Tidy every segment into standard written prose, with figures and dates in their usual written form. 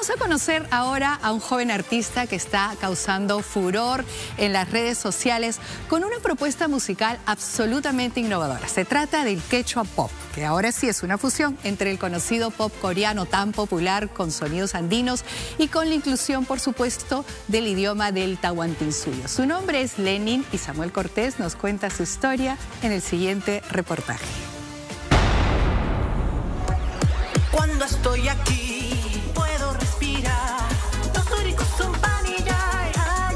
Vamos a conocer ahora a un joven artista que está causando furor en las redes sociales con una propuesta musical absolutamente innovadora. Se trata del Quechua Pop, que ahora sí es una fusión entre el conocido pop coreano tan popular con sonidos andinos y con la inclusión, por supuesto, del idioma del Tahuantinsuyo. Su nombre es Lenin y Samuel Cortés nos cuenta su historia en el siguiente reportaje. Cuando estoy aquí puedo respirar. Los suricos son panilla,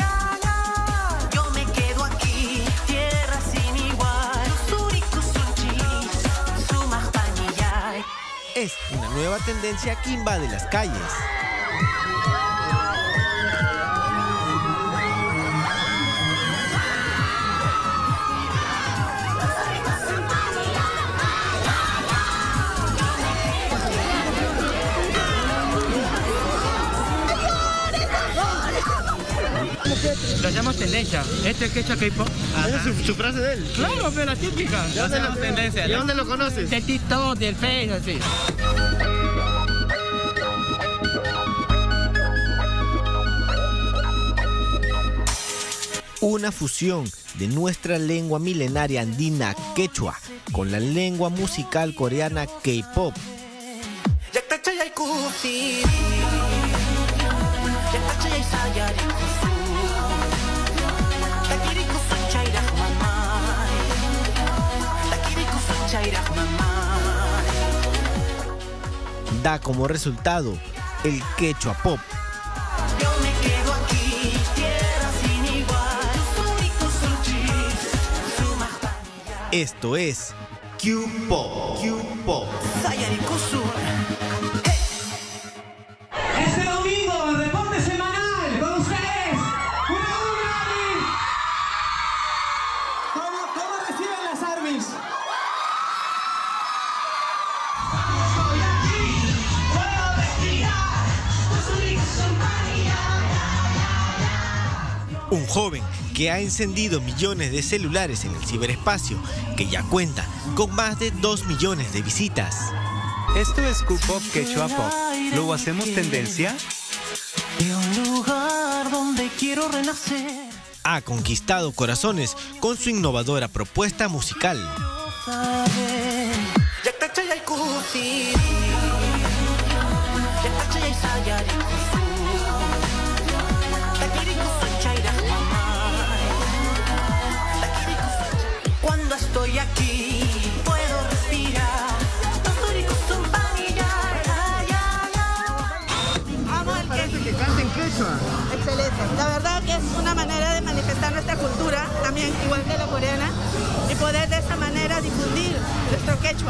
yo me quedo aquí, tierra sin igual. Los suricos son chis, sumas panilla. Es una nueva tendencia que invade las calles. Lo llamamos tendencia. Este es Quechua K-pop. ¿Esa es su frase de él? Claro, pero la típica. ¿De dónde lo tendencia? ¿De dónde lo conoces? Del TikTok, del Face, así. Una fusión de nuestra lengua milenaria andina quechua con la lengua musical coreana K-pop. Da como resultado el Quechua Pop. Yo me quedo aquí, tierra sin igual. Los suricos son chis, sumas panilla. Esto es Q-Pop. Q-Pop. Este domingo, reporte semanal con ustedes. ¡Una Army! ¿Cómo reciben las Armies? Estoy aquí, puedo respirar. Los suricos son panilla. Un joven que ha encendido millones de celulares en el ciberespacio, que ya cuenta con más de 2 millones de visitas. Esto es Q-Pop Quechua Pop. ¿Luego hacemos tendencia? De un lugar donde quiero renacer. Ha conquistado corazones con su innovadora propuesta musical. Cuando estoy aquí puedo respirar. Los suricos son panilla. Amo el quechua. Que canten quechua. Excelente. La verdad que es una manera de manifestar nuestra cultura, también igual que la coreana, y poder de esa manera difundir nuestro quechua.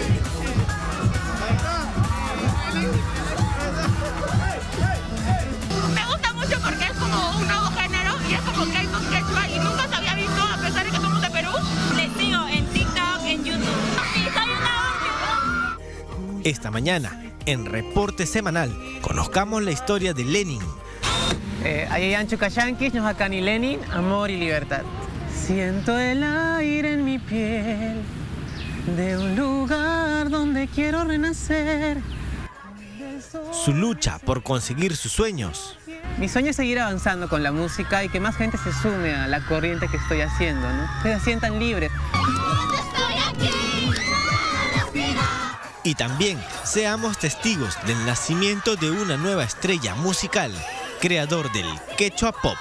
Me gusta mucho porque es como un nuevo género y es como K-pop quechua y nunca se había visto a pesar de que somos de Perú. Les sigo en TikTok, en YouTube. Sí, soy una óptima. Esta mañana, en Reporte Semanal, conozcamos la historia de Lenin. Ayayanchu Kashankis, Ñohakani Lenin, amor y libertad. Siento el aire en mi piel de un lugar donde quiero renacer. Su lucha por conseguir sus sueños. Mi sueño es seguir avanzando con la música y que más gente se sume a la corriente que estoy haciendo, ¿no? Que se sientan libres. Y también seamos testigos del nacimiento de una nueva estrella musical, creador del Quechua Pop.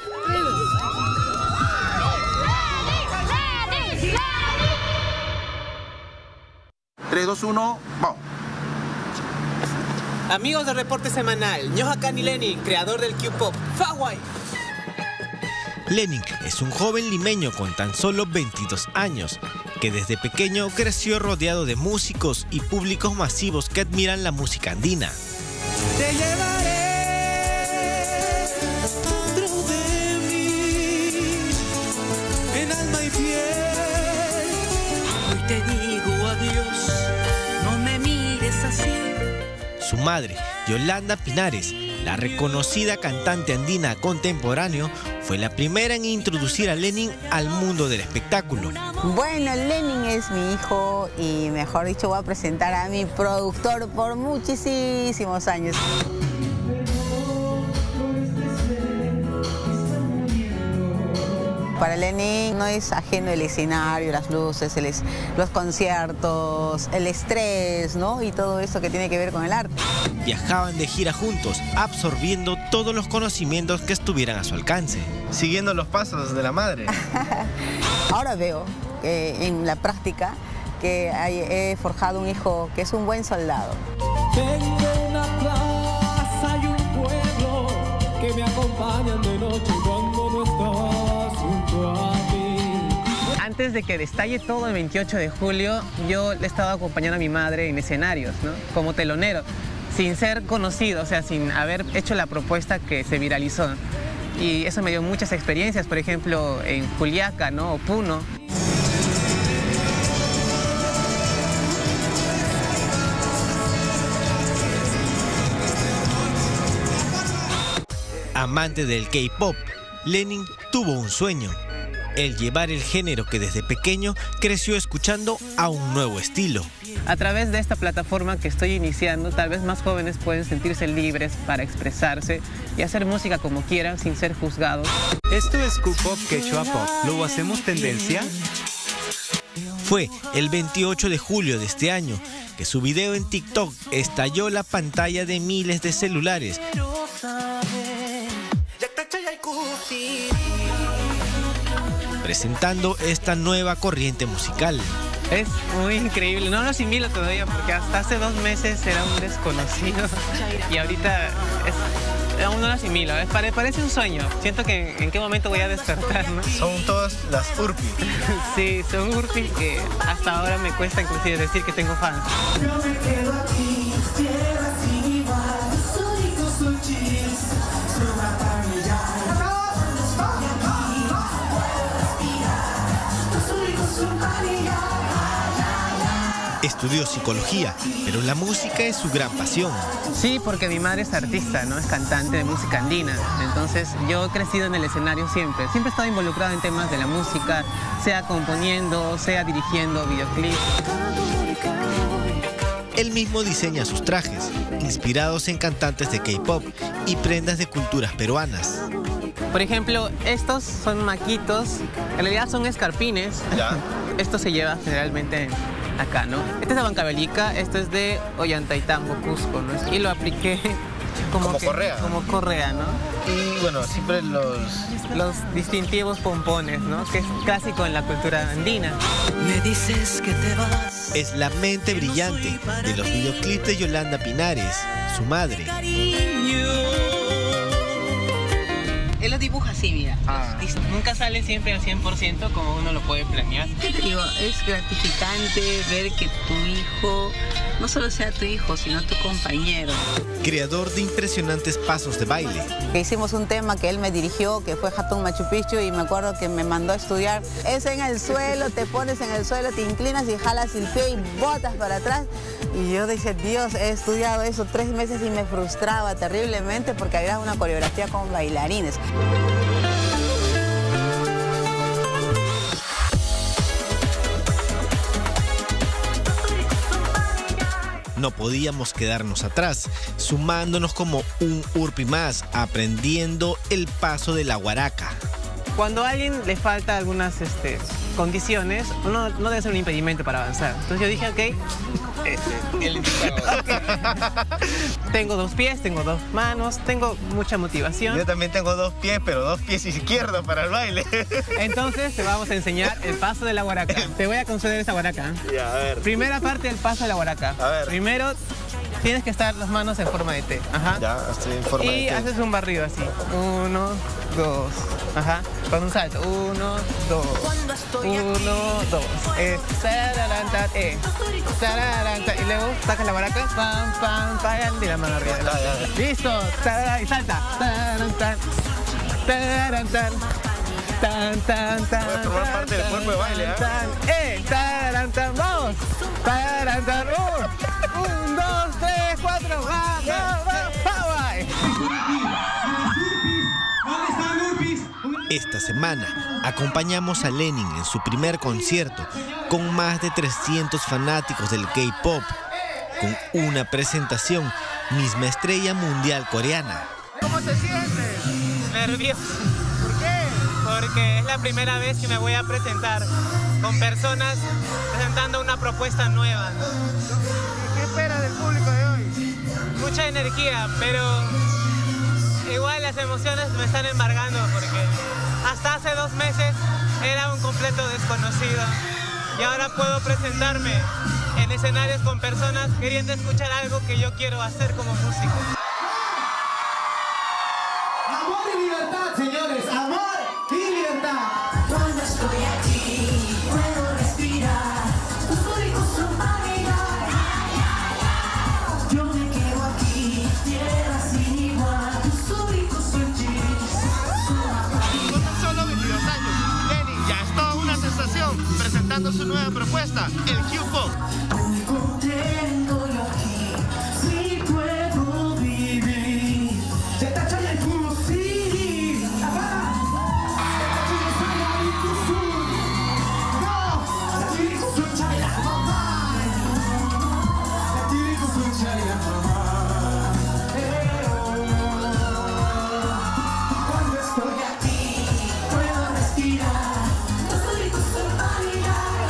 3, 2, 1, vamos. Amigos del Reporte Semanal, Ñohakani Lenin, creador del Q-Pop. ¡Fawai! Lenin es un joven limeño con tan solo 22 años, que desde pequeño creció rodeado de músicos y públicos masivos que admiran la música andina. Te llevaré dentro de mí, en alma y piel. Hoy te digo adiós, no me mires así. Su madre, Yolanda Pinares, la reconocida cantante andina contemporáneo, fue la primera en introducir a Lenin al mundo del espectáculo. Bueno, Lenin es mi hijo y mejor dicho voy a presentar a mi productor por muchísimos años. Para Lenin no es ajeno el escenario, las luces, los conciertos, el estrés, ¿no? Y todo eso que tiene que ver con el arte. Viajaban de gira juntos, absorbiendo todos los conocimientos que estuvieran a su alcance. Siguiendo los pasos de la madre. Ahora veo que en la práctica que he forjado un hijo que es un buen soldado. Tengo una plaza y un pueblo que me acompañan de noche cuando no estás junto a mí. Antes de que destalle todo el 28 de julio, yo le estaba acompañando a mi madre en escenarios, ¿no? Como telonero, sin ser conocido, o sea, sin haber hecho la propuesta que se viralizó. Y eso me dio muchas experiencias, por ejemplo, en Juliaca, ¿no? O Puno. Amante del K-pop, Lenin tuvo un sueño: el llevar el género que desde pequeño creció escuchando a un nuevo estilo. A través de esta plataforma que estoy iniciando, tal vez más jóvenes pueden sentirse libres para expresarse y hacer música como quieran sin ser juzgados. Esto es K-pop Quechua Pop. ¿Lo hacemos tendencia? Fue el 28 de julio de este año que su video en TikTok estalló la pantalla de miles de celulares, presentando esta nueva corriente musical. Es muy increíble, no lo asimilo todavía porque hasta hace 2 meses era un desconocido y ahorita aún no lo asimilo, parece un sueño. Siento que en qué momento voy a despertar, ¿no? Son todas las Urpi. Sí, son Urpi que hasta ahora me cuesta inclusive decir que tengo fans. Yo me quedo aquí, tierra sin igual, soy con chis, suba para brillar. Estudió psicología, pero la música es su gran pasión. Sí, porque mi madre es artista, ¿no? Es cantante de música andina. Entonces yo he crecido en el escenario siempre. Siempre he estado involucrado en temas de la música, sea componiendo, sea dirigiendo videoclips. Él mismo diseña sus trajes, inspirados en cantantes de K-pop y prendas de culturas peruanas. Por ejemplo, estos son maquitos, en realidad son escarpines. Ya. Esto se lleva generalmente acá, ¿no? Este es de Huancavelica, esto es de Ollantaytambo, Cusco, ¿no? Y lo apliqué como correa. Como correa, ¿no? Y bueno, siempre los distintivos pompones, ¿no? Que es clásico en la cultura andina. Me dices que te vas. Es la mente brillante de los videoclips de Yolanda Pinares, su madre. Él lo dibuja así, mira. Nunca sale siempre al 100% como uno lo puede planear. ¿Qué te digo? Es gratificante ver que tu hijo no solo sea tu hijo, sino tu compañero. Creador de impresionantes pasos de baile. Hicimos un tema que él me dirigió, que fue Hatun Machu Picchu, y me acuerdo que me mandó a estudiar. Es en el suelo, te pones en el suelo, te inclinas y jalas el pie y botas para atrás. Y yo dije, Dios, he estudiado eso 3 meses y me frustraba terriblemente porque había una coreografía con bailarines. No podíamos quedarnos atrás, sumándonos como un Urpi más, aprendiendo el paso de la guaraca. Cuando a alguien le falta algunas condiciones, no debe ser un impedimento para avanzar. Entonces yo dije, ok, el indicador. Tengo 2 pies, tengo 2 manos, tengo mucha motivación. Yo también tengo 2 pies, pero 2 pies izquierdos para el baile. Entonces te vamos a enseñar el paso de la guaraca. Te voy a conceder esa guaraca. Ya, a ver. Primera parte del paso de la guaraca. A ver. Primero tienes que estar las manos en forma de T. Ajá. Ya, estoy en forma de Y T. haces un barrido así. 1, 2. Ajá. Con un salto. 1, 2. 1, 2. Y luego sacas la guaraca. Pam, pam, pam. Y la mano arriba. Listo. Y salta. Puedes formar parte del cuerpo de baile, Vamos. 1, 2, 3, 4. Esta semana acompañamos a Lenin en su primer concierto con más de 300 fanáticos del K-pop, con una presentación misma estrella mundial coreana. ¿Cómo se siente? Nervioso. ¿Por qué? porque es la primera vez que me voy a presentar con personas presentando una propuesta nueva, ¿no? ¿Qué esperas del público de hoy? Mucha energía, pero igual las emociones me están embargando porque hasta hace 2 meses era un completo desconocido y ahora puedo presentarme en escenarios con personas queriendo escuchar algo que yo quiero hacer como músico. Amor y libertad, señores, amor y libertad. Cuando estoy aquí, puedo respirar. Tus únicos son bailar. Yo me quedo aquí, tierra sin igual. Tus únicos son Con tan solo 22 años, Lenin ya es toda una sensación presentando su nueva propuesta, el Q-Pop. contento yo aquí, si puedo vivir. Se tacha el culo, sí. Cuando estoy aquí, puedo respirar. Tus únicos son bailar.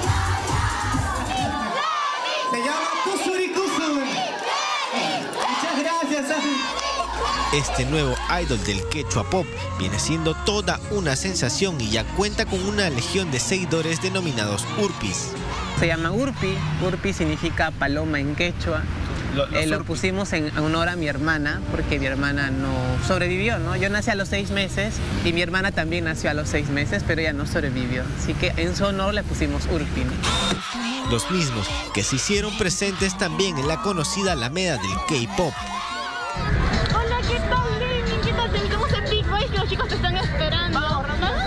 Se llama Kusuri Kusun. Muchas gracias, Afi. Este nuevo idol del quechua pop viene siendo toda una sensación y ya cuenta con una legión de seguidores denominados urpis. Se llama Urpi, Urpi significa paloma en quechua. Lo pusimos en honor a mi hermana, porque mi hermana no sobrevivió, ¿no? Yo nací a los 6 meses y mi hermana también nació a los 6 meses, pero ella no sobrevivió. Así que en su honor le pusimos Urpi, ¿no? Los mismos que se hicieron presentes también en la conocida Alameda del K-pop. Hola, ¿qué tal, Lenin? ¿Qué tal? Te invitamos a Big Race, que los chicos te están esperando. Vamos.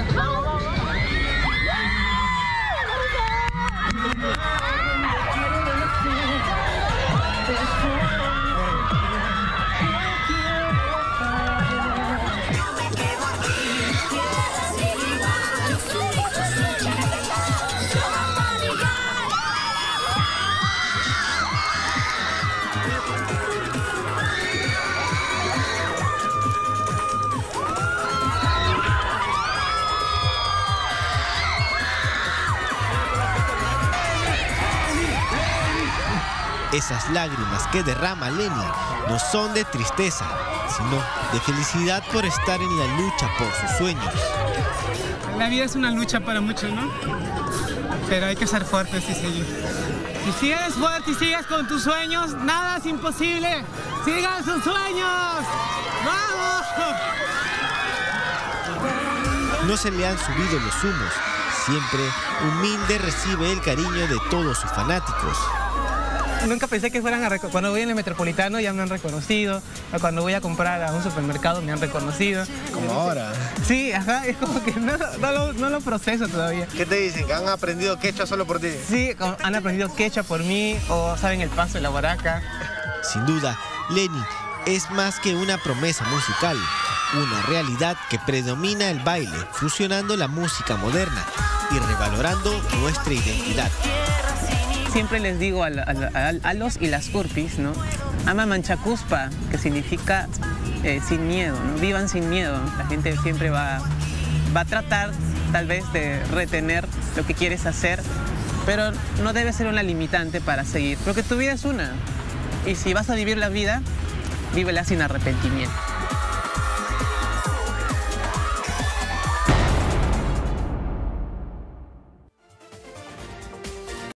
Esas lágrimas que derrama Lenin no son de tristeza, sino de felicidad por estar en la lucha por sus sueños. La vida es una lucha para muchos, ¿no? Pero hay que ser fuertes y seguir. Y si eres fuerte y sigues con tus sueños, nada es imposible. ¡Sigan sus sueños! ¡Vamos! No se le han subido los humos, siempre humilde recibe el cariño de todos sus fanáticos. Nunca pensé que fueran a cuando voy en el Metropolitano ya me han reconocido, o cuando voy a comprar a un supermercado me han reconocido. Como ahora. Sí, ajá, es como que no lo proceso todavía. ¿Qué te dicen? ¿Que han aprendido quechua solo por ti? Sí, han aprendido quechua por mí o saben el paso de la baraca. Sin duda, Lenin es más que una promesa musical, una realidad que predomina el baile, fusionando la música moderna y revalorando nuestra identidad. Siempre les digo a los y las urpis, ¿no? Ama manchacuspa, que significa sin miedo, ¿no? Vivan sin miedo. La gente siempre va a tratar tal vez de retener lo que quieres hacer, pero no debe ser una limitante para seguir, porque tu vida es una. Y si vas a vivir la vida, vívela sin arrepentimiento.